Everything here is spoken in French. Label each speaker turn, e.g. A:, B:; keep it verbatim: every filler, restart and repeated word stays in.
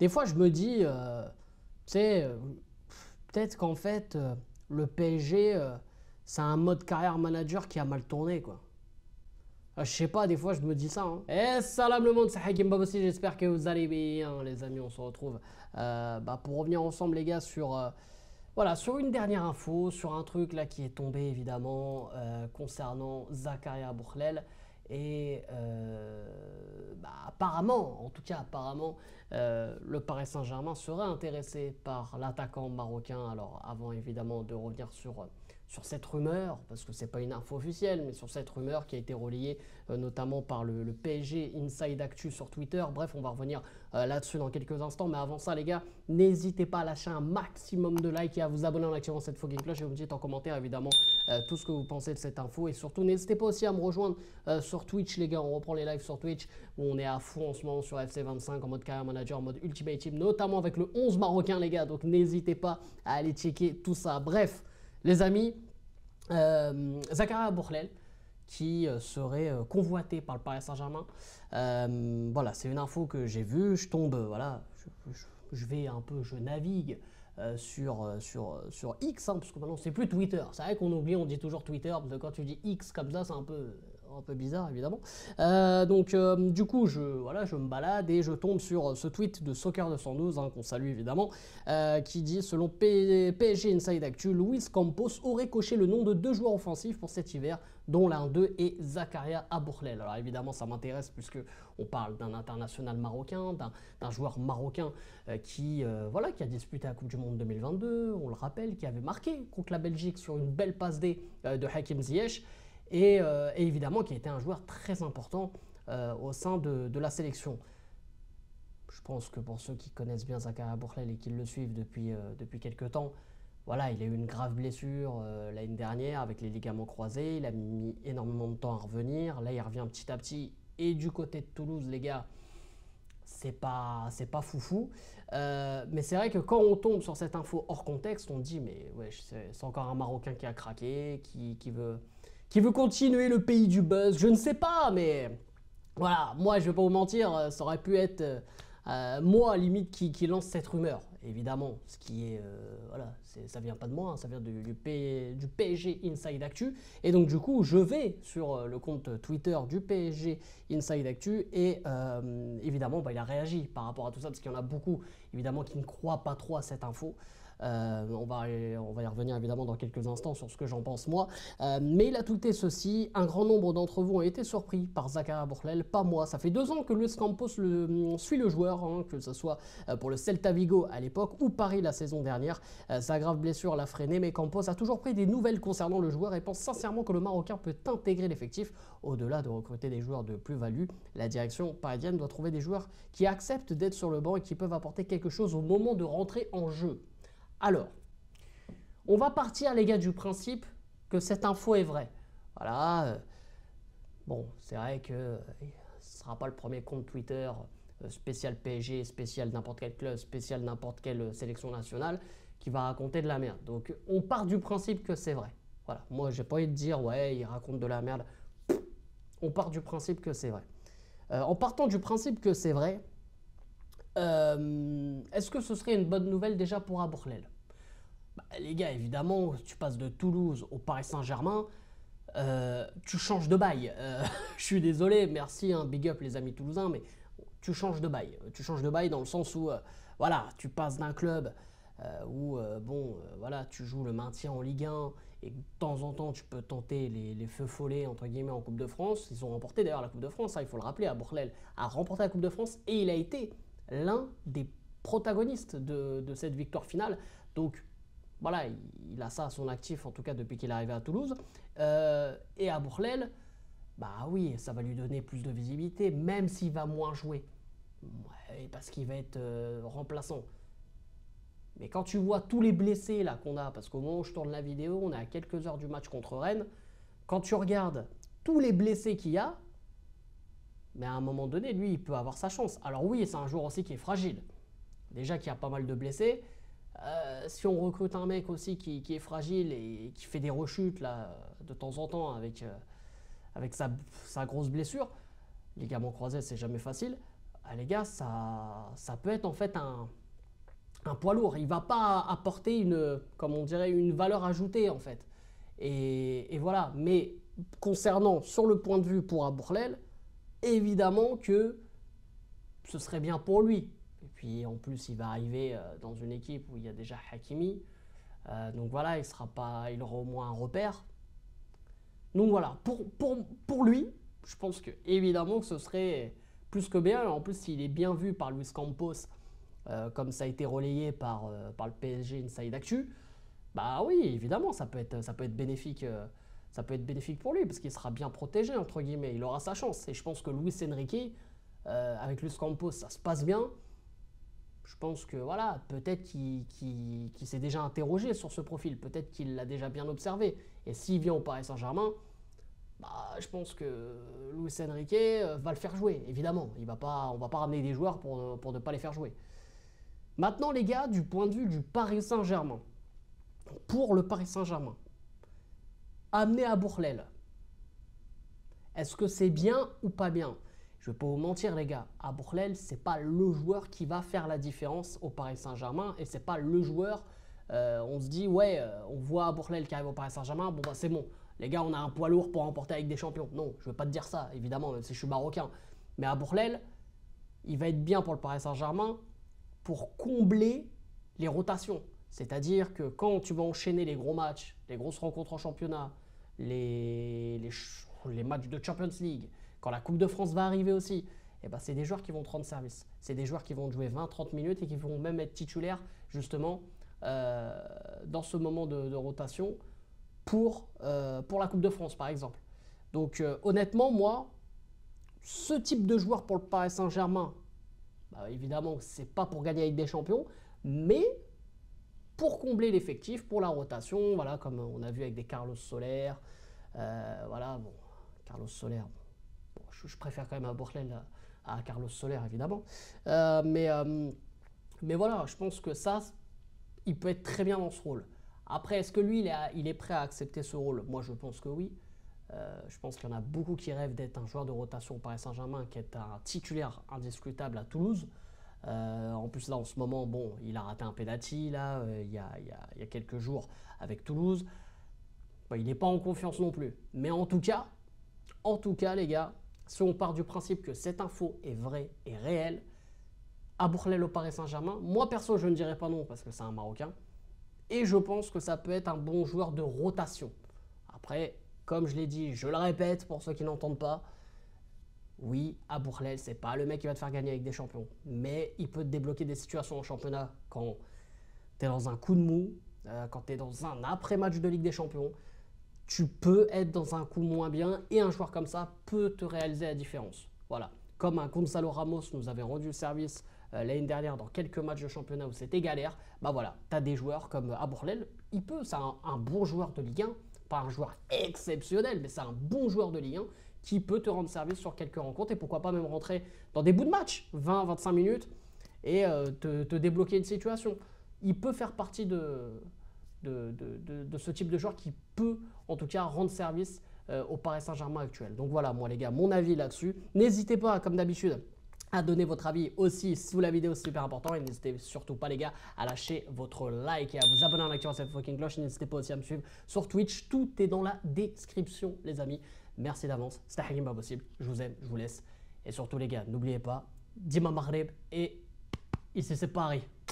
A: des fois, je me dis, euh, tu sais, euh, peut-être qu'en fait, euh, le P S G, euh, c'est un mode carrière manager qui a mal tourné, quoi. Euh, je sais pas, des fois, je me dis ça. Hein. Et salam le monde, c'est Hakim Babossi, j'espère que vous allez bien, les amis, on se retrouve euh, bah, pour revenir ensemble, les gars, sur, euh, voilà, sur une dernière info, sur un truc là qui est tombé, évidemment, euh, concernant Zakaria Boukhlel. Et euh, bah, apparemment, en tout cas apparemment, euh, le Paris Saint-Germain serait intéressé par l'attaquant marocain. Alors avant évidemment de revenir sur, sur cette rumeur, parce que c'est pas une info officielle, mais sur cette rumeur qui a été relayée euh, notamment par le, le P S G Inside Actu sur Twitter. Bref, on va revenir euh, là-dessus dans quelques instants. Mais avant ça les gars, n'hésitez pas à lâcher un maximum de likes et à vous abonner en activant cette fucking cloche et vous me dites en commentaire évidemment euh, tout ce que vous pensez de cette info. Et surtout n'hésitez pas aussi à me rejoindre euh, sur Twitch les gars, on reprend les lives sur Twitch où on est à fond en ce moment sur F C vingt-cinq en mode carrière manager, en mode Ultimate Team, notamment avec le onze marocain les gars, donc n'hésitez pas à aller checker tout ça. Bref les amis, euh, Zakaria Boukhlel qui euh, serait euh, convoité par le Paris Saint-Germain. Euh, voilà, c'est une info que j'ai vue, je tombe, euh, voilà, je, je, je vais un peu, je navigue euh, sur, euh, sur, euh, sur X, hein, parce que maintenant c'est plus Twitter. C'est vrai qu'on oublie, on dit toujours Twitter, parce que quand tu dis X comme ça, c'est un peu, un peu bizarre évidemment. Euh, donc euh, du coup, je, voilà, je me balade et je tombe sur ce tweet de Soccer deux cent douze, hein, qu'on salue évidemment, euh, qui dit, selon P S G Inside Actu, Luis Campos aurait coché le nom de deux joueurs offensifs pour cet hiver, dont l'un d'eux est Zakaria Boukhlel. Alors évidemment, ça m'intéresse puisque on parle d'un international marocain, d'un joueur marocain euh, qui, euh, voilà, qui a disputé la Coupe du Monde deux mille vingt-deux, on le rappelle, qui avait marqué contre la Belgique sur une belle passe D euh, de Hakim Ziyech, et, euh, et évidemment qui a été un joueur très important euh, au sein de, de la sélection. Je pense que pour ceux qui connaissent bien Zakaria Boukhlel et qui le suivent depuis, euh, depuis quelques temps, voilà, il a eu une grave blessure euh, l'année dernière avec les ligaments croisés, il a mis énormément de temps à revenir, là il revient petit à petit, et du côté de Toulouse les gars, c'est pas, c'est pas foufou, euh, mais c'est vrai que quand on tombe sur cette info hors contexte, on dit mais ouais, c'est encore un Marocain qui a craqué, qui, qui, veut, qui veut continuer le pays du buzz, je ne sais pas, mais voilà, moi je vais pas vous mentir, ça aurait pu être euh, moi limite qui, qui lance cette rumeur, évidemment, ce qui est, euh, voilà, ça vient pas de moi, hein, ça vient du, du, P, du P S G Inside Actu, et donc du coup je vais sur le compte Twitter du P S G Inside Actu, et euh, évidemment bah, il a réagi par rapport à tout ça, parce qu'il y en a beaucoup évidemment qui ne croient pas trop à cette info. Euh, on, va, on va y revenir évidemment dans quelques instants sur ce que j'en pense moi. Euh, mais il a tweeté ceci, un grand nombre d'entre vous ont été surpris par Zakaria Boukhlel, pas moi. Ça fait deux ans que Luis Campos le, suit le joueur, hein, que ce soit pour le Celta Vigo à l'époque ou Paris la saison dernière. Euh, sa grave blessure l'a freiné, mais Campos a toujours pris des nouvelles concernant le joueur et pense sincèrement que le Marocain peut intégrer l'effectif. Au-delà de recruter des joueurs de plus-value, la direction parisienne doit trouver des joueurs qui acceptent d'être sur le banc et qui peuvent apporter quelque chose au moment de rentrer en jeu. Alors, on va partir les gars du principe que cette info est vraie. Voilà, euh, bon, c'est vrai que euh, ce ne sera pas le premier compte Twitter euh, spécial P S G, spécial n'importe quel club, spécial n'importe quelle sélection nationale qui va raconter de la merde. Donc on part du principe que c'est vrai. Voilà, moi j'ai pas envie de dire ouais, il raconte de la merde. On part du principe que c'est vrai. Euh, en partant du principe que c'est vrai, Euh, est-ce que ce serait une bonne nouvelle déjà pour Boukhlel? Bah, les gars, évidemment, tu passes de Toulouse au Paris Saint-Germain, euh, tu changes de bail. Euh, je suis désolé, merci, hein, big up les amis toulousains, mais tu changes de bail. Tu changes de bail dans le sens où, euh, voilà, tu passes d'un club euh, où, euh, bon, euh, voilà, tu joues le maintien en Ligue un et de temps en temps, tu peux tenter les, les feux follets, entre guillemets, en Coupe de France. Ils ont remporté d'ailleurs la Coupe de France, hein, il faut le rappeler, Boukhlel a remporté la Coupe de France et il a été l'un des protagonistes de, de cette victoire finale. Donc voilà, il, il a ça à son actif, en tout cas depuis qu'il est arrivé à Toulouse. Euh, et à Boukhlel, bah oui, ça va lui donner plus de visibilité, même s'il va moins jouer. Ouais, parce qu'il va être euh, remplaçant. Mais quand tu vois tous les blessés là qu'on a, parce qu'au moment où je tourne la vidéo, on est à quelques heures du match contre Rennes, quand tu regardes tous les blessés qu'il y a, mais à un moment donné, lui, il peut avoir sa chance. Alors oui, c'est un joueur aussi qui est fragile. Déjà qu'il y a pas mal de blessés. Euh, si on recrute un mec aussi qui, qui est fragile et qui fait des rechutes là, de temps en temps avec, euh, avec sa, sa grosse blessure, ligament croisé, c'est jamais facile. ah, les gars, ça, ça peut être en fait un, un poids lourd. Il ne va pas apporter une, comme on dirait, une valeur ajoutée en fait. Et, et voilà. Mais concernant sur le point de vue pour Aboukhlel, évidemment que ce serait bien pour lui. Et puis en plus, il va arriver dans une équipe où il y a déjà Hakimi. Euh, donc voilà, il sera pas, il aura au moins un repère. Donc voilà, pour, pour, pour lui, je pense que évidemment que ce serait plus que bien. En plus, s'il est bien vu par Luis Campos, euh, comme ça a été relayé par, euh, par le P S G Inside Actu, bah oui, évidemment, ça peut être, ça peut être bénéfique. Euh, ça peut être bénéfique pour lui parce qu'il sera bien protégé entre guillemets. Il aura sa chance. Et je pense que Luis Enrique, euh, avec Luis Campos, ça se passe bien. Je pense que voilà, peut-être qu'il qu'il, qu'il s'est déjà interrogé sur ce profil, peut-être qu'il l'a déjà bien observé. Et s'il vient au Paris Saint-Germain, bah, je pense que Luis Enrique va le faire jouer, évidemment. Il va pas, on ne va pas ramener des joueurs pour, pour ne pas les faire jouer. Maintenant, les gars, du point de vue du Paris Saint-Germain, pour le Paris Saint-Germain, amener Aboukhlel, est-ce que c'est bien ou pas bien? Je ne vais pas vous mentir les gars, Aboukhlel, ce n'est pas le joueur qui va faire la différence au Paris Saint-Germain et ce n'est pas le joueur, euh, on se dit ouais, euh, on voit Aboukhlel qui arrive au Paris Saint-Germain, bon bah c'est bon, les gars on a un poids lourd pour remporter avec des champions. Non, je ne veux pas te dire ça, évidemment, même si je suis marocain. Mais Aboukhlel, il va être bien pour le Paris Saint-Germain pour combler les rotations. C'est-à-dire que quand tu vas enchaîner les gros matchs, les grosses rencontres en championnat, les, les, les matchs de Champions League, quand la Coupe de France va arriver aussi, eh ben, c'est des joueurs qui vont te rendre service. C'est des joueurs qui vont jouer vingt à trente minutes et qui vont même être titulaires justement euh, dans ce moment de, de rotation pour, euh, pour la Coupe de France par exemple. Donc euh, honnêtement, moi, ce type de joueur pour le Paris Saint-Germain, bah, évidemment, ce n'est pas pour gagner avec des champions, mais pour combler l'effectif, pour la rotation, voilà, comme on a vu avec des Carlos Soler, euh, voilà, bon, Carlos Soler, bon, je, je préfère quand même Aboukhlel à, à Carlos Soler, évidemment, euh, mais, euh, mais voilà, je pense que ça, il peut être très bien dans ce rôle. Après, est-ce que lui, il est, il est prêt à accepter ce rôle? Moi, je pense que oui. Euh, je pense qu'il y en a beaucoup qui rêvent d'être un joueur de rotation au Paris Saint-Germain, qui est un titulaire indiscutable à Toulouse. Euh, en plus là en ce moment, bon, il a raté un penalty là, euh, il, y a, il, y a, il y a quelques jours avec Toulouse. Bon, il n'est pas en confiance non plus. Mais en tout cas, en tout cas les gars, si on part du principe que cette info est vraie et réelle, Aboukhlel au Paris Saint-Germain, moi perso je ne dirais pas non parce que c'est un Marocain. Et je pense que ça peut être un bon joueur de rotation. Après, comme je l'ai dit, je le répète pour ceux qui n'entendent pas, oui, Aboukhlel, c'est pas le mec qui va te faire gagner avec des champions, mais il peut te débloquer des situations en championnat quand tu es dans un coup de mou, euh, quand tu es dans un après-match de Ligue des Champions. Tu peux être dans un coup moins bien et un joueur comme ça peut te réaliser la différence. Voilà, comme un Gonzalo Ramos nous avait rendu service euh, l'année dernière dans quelques matchs de championnat où c'était galère, bah voilà, tu as des joueurs comme Aboukhlel, il peut, c'est un, un bon joueur de Ligue un, pas un joueur exceptionnel, mais c'est un bon joueur de Ligue un qui peut te rendre service sur quelques rencontres et pourquoi pas même rentrer dans des bouts de match, vingt à vingt-cinq minutes, et euh, te, te débloquer une situation. Il peut faire partie de, de, de, de, de ce type de joueur qui peut en tout cas rendre service euh, au Paris Saint-Germain actuel. Donc voilà, moi les gars, mon avis là-dessus. N'hésitez pas, comme d'habitude, à donner votre avis aussi sous la vidéo, c'est super important. Et n'hésitez surtout pas les gars à lâcher votre like et à vous abonner en activant cette fucking cloche. N'hésitez pas aussi à me suivre sur Twitch, tout est dans la description les amis. Merci d'avance, c'était Hakim Pas Possible, je vous aime, je vous laisse. Et surtout les gars, n'oubliez pas, Dima Maghreb et ici c'est Paris.